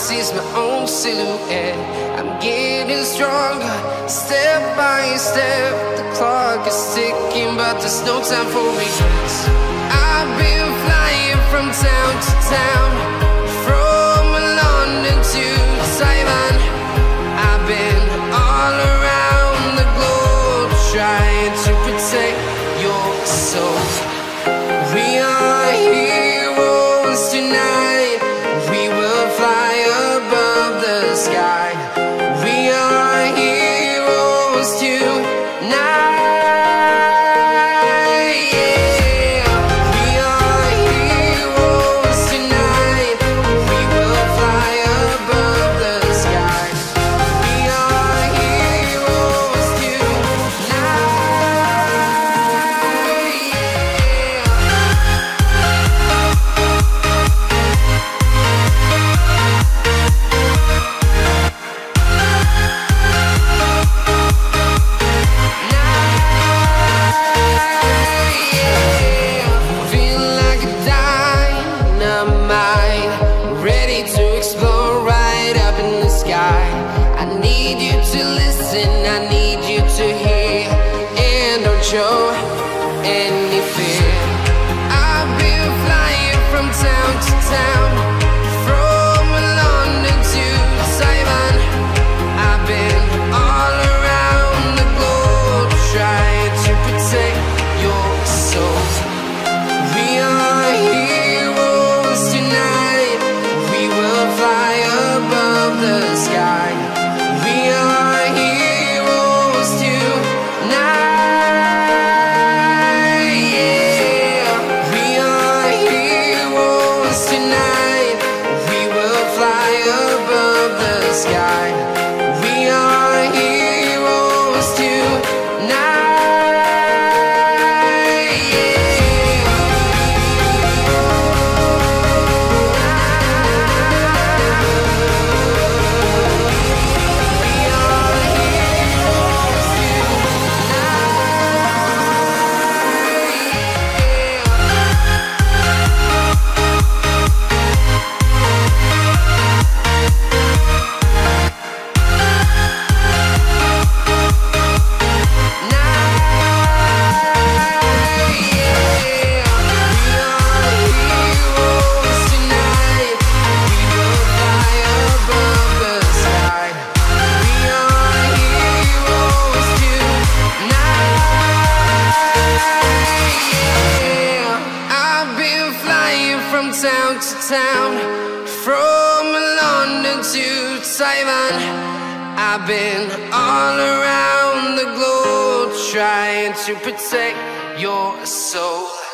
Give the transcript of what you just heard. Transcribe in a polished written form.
sees my own silhouette. I'm getting stronger, step by step. The clock is ticking, but there's no time for regrets. I've been flying from town to town, from London to Taiwan. I've been all around the globe, trying to protect your soul. We are heroes tonight. We will fly above the sky. We are heroes tonight. Show any fear. I've been flying from town to town, from London to Taiwan. I've been all around the globe, trying to protect your soul. We are heroes tonight. We will fly above the sky. We are heroes tonight. Town to town, from London to Taiwan. I've been all around the globe, trying to protect your soul.